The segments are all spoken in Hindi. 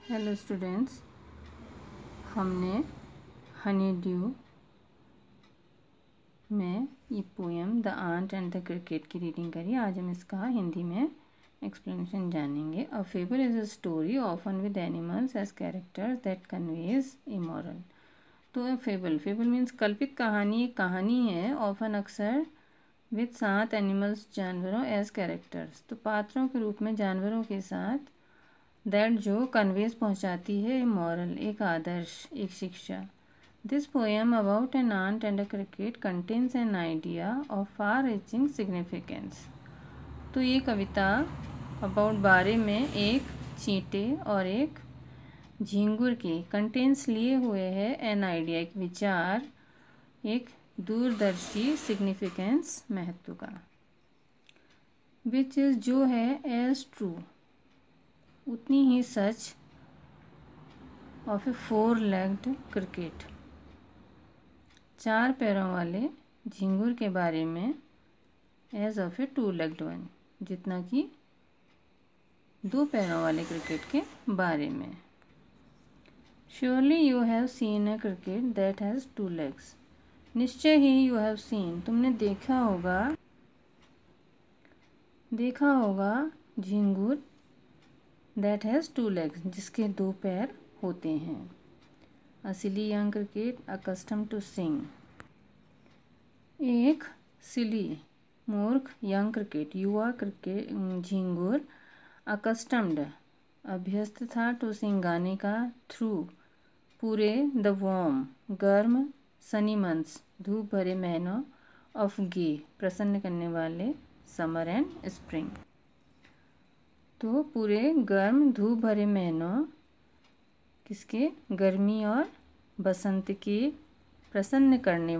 हेलो स्टूडेंट्स, हमने हनी ड्यू में ये poem the ant and the cricket की रीडिंग करी। आज हम इसका हिंदी में एक्सप्लेनेशन जानेंगे। A fable is a story often with animals as characters that conveys a moral. तो फेबल मीन्स कल्पित कहानी, एक कहानी है, ऑफन अक्सर विद साथ एनिमल्स जानवरों एज कैरेक्टर्स, तो पात्रों के रूप में जानवरों के साथ, दैट जो कन्वेज पहुंचाती है मॉरल, एक आदर्श, एक शिक्षा। This poem about an ant and a cricket contains an idea of far reaching significance. तो ये कविता अबाउट बारे में एक चींटे और एक झींगुर के कंटेंस लिए हुए है एन आइडिया, एक विचार, एक दूरदर्शी, सिग्निफिकेंस, महत्व का, विच इज जो है, एज ट्रू उतनी ही सच, ऑफ ए 4-legged क्रिकेट चार पैरों वाले झिंगुर के बारे में, as of A 2-legged one जितना कि दो पैरों वाले क्रिकेट के बारे में। Surely you have seen a cricket that has 2 legs। निश्चय ही यू हैव सीन तुमने देखा होगा झिंगुर दैट हैज़ 2 legs जिसके दो पैर होते हैं। A silly young cricket accustomed to sing. एक सिली मूर्ख यंग क्रिकेट युवा क्रिकेट झिंगुर अकस्टम्ड अभ्यस्त था, टू सिंग गाने का, थ्रू पूरे, द वार्म गर्म, सनी मंथ्स धूप भरे महीनों, ऑफ गे प्रसन्न करने वाले, समर एंड स्प्रिंग। तो पूरे गर्म धूप भरे महीनों किसके, गर्मी और बसंत के, प्रसन्न करने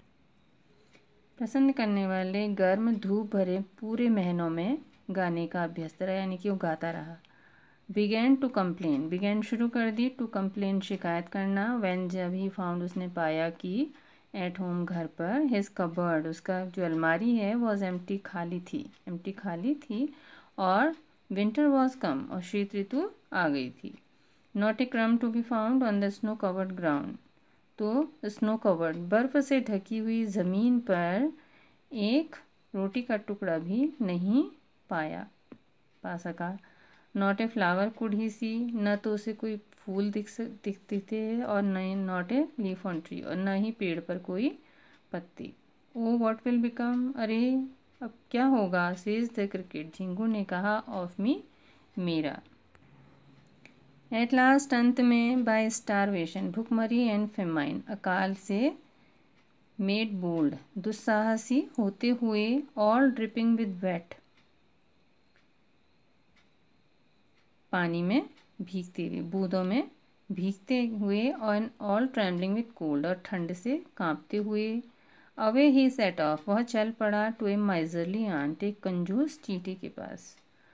वाले गर्म धूप भरे पूरे महीनों में गाने का अभ्यस्त रहा, यानी कि वो गाता रहा। बिगैन टू कंप्लेन, बिगैन शुरू कर दी, टू कंप्लेन शिकायत करना, व्हेन जब ही फाउंड उसने पाया कि, एट होम घर पर, हिज कबर्ड उसका जो अलमारी है वॉज एम्प्टी खाली थी, और विंटर वॉज कम और शीत ऋतु आ गई थी। Not a crumb to be found on the snow covered ground, तो स्नो कवर्ड बर्फ़ से ढकी हुई ज़मीन पर एक रोटी का टुकड़ा भी नहीं पा सका। Not a flower could he see, न तो उसे कोई फूल दिखते थे, और not a leaf on tree, और न ही पेड़ पर कोई पत्ती। ओ व्हाट विल बिकम, अरे अब क्या होगा, सेज द क्रिकेट झिंगुर ने कहा, ऑफ मी मेरा। एट लास्ट अंत में, बाय स्टारवेशन भुखमरी एंड फेमाइन अकाल से, मेड बोल्ड दुस्साहसी होते हुए, ऑल ड्रिपिंग विद वेट पानी में भीगते हुए, बूंदों में भीगते हुए, और ऑल ट्रेम्बलिंग विद कोल्ड और ठंड से कांपते हुए, अवे ही सेट ऑफ वह चल पड़ा, टू ए माइजरली आंट एक कंजूस चींटी के पास,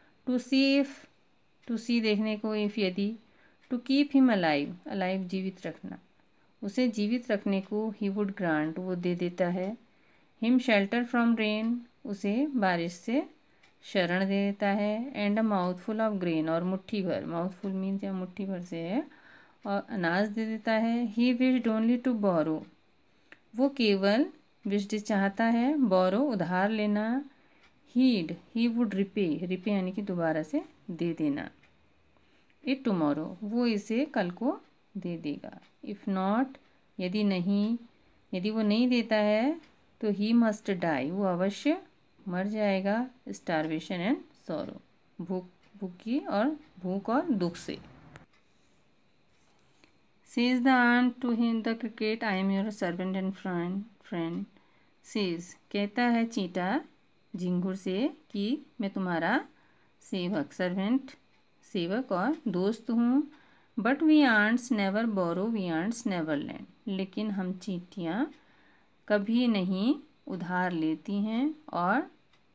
टू सी देखने को, इफ यदि, टू कीप हिम अलाइव जीवित रखना, उसे जीवित रखने को, ही वुड ग्रांट वो दे देता है, हिम शेल्टर फ्रॉम रेन उसे बारिश से शरण दे देता है, and a mouthful of grain और मुट्ठी भर, माउथफुल मीन्स या मुट्ठी भर से है, और अनाज दे देता है। He wished only to borrow वो केवल विश्ड चाहता है, बोरो उधार लेना, ही वुड रिपे यानी कि दोबारा से दे देना, इट टुमारो वो इसे कल को दे देगा। इफ़ नॉट यदि वो नहीं देता है, तो ही मस्ट डाई वो अवश्य मर जाएगा, स्टारवेशन एंड सॉरो भूख और दुख से। Says the ant to him the cricket, I am your servant and friend. Says कहता है चींटा झिंगुर से कि मैं तुम्हारा सेवक, सेवक और दोस्त हूँ। But we ants never borrow, we ants never lend, लेकिन हम चींटियाँ कभी नहीं उधार लेती हैं, और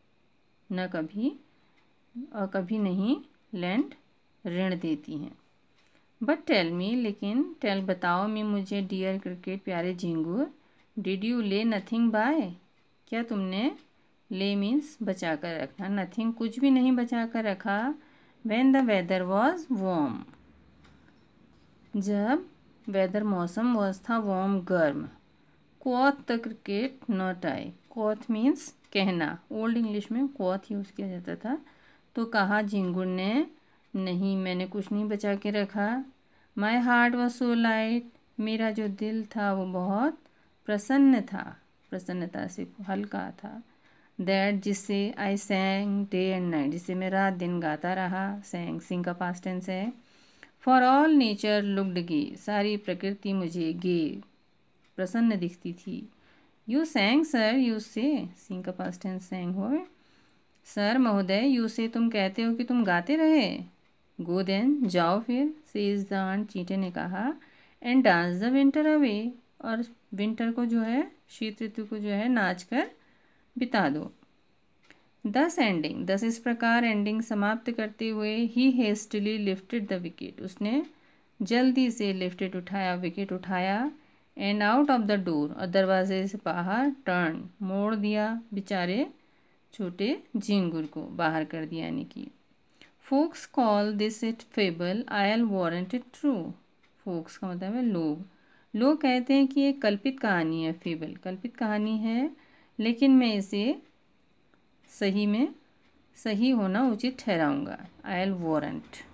कभी नहीं लैंड ऋण देती हैं। बट टेल मी, लेकिन टेल बताओ, मी मुझे, डियर क्रिकेट प्यारे झिंगुर, did you lay nothing by, क्या तुमने, ले मीन्स बचा कर रखना, नथिंग कुछ भी नहीं बचा कर रखा, when the weather was warm जब वेदर मौसम वॉज था वार्म गर्म। Quoth the cricket not I. Quoth means कहना, ओल्ड इंग्लिश में क्वॉथ यूज़ किया जाता था। तो कहा झिंगुर ने, नहीं मैंने कुछ नहीं बचा के रखा। My heart was so light. मेरा जो दिल था वो बहुत प्रसन्न था, प्रसन्नता से हल्का था। दैट जिससे I sang day and night, जिससे मैं रात दिन गाता रहा। सैंग सिंग का पास्ट टेंस है। For all nature looked gay, सारी प्रकृति मुझे गे प्रसन्न दिखती थी। यू सैंग सर, यू से सिंग का पास्ट टेंस सैंग हो। सर महोदय, यू से तुम कहते हो कि तुम गाते रहे। गो देन, जाओ फिर, सेज द आंट, चींटे ने कहा। And dance the winter away, और विंटर को जो है, शीत ऋतु को जो है नाच कर बिता दो। दस एंडिंग, दस इस प्रकार, एंडिंग समाप्त करते हुए। He hastily lifted the wicket, उसने जल्दी से लिफ्टेड उठाया, विकेट उठाया। And out of the door, और दरवाजे से बाहर। टर्न, मोड़ दिया बेचारे छोटे झिंगुर को, बाहर कर दिया यानी कि। Folks call this it fable, I'll warrant it true. Folks का मतलब है लोग। लोग कहते हैं कि ये कल्पित कहानी है, फेबल कल्पित कहानी है, लेकिन मैं इसे सही में सही होना उचित ठहराऊंगा। I L warrant.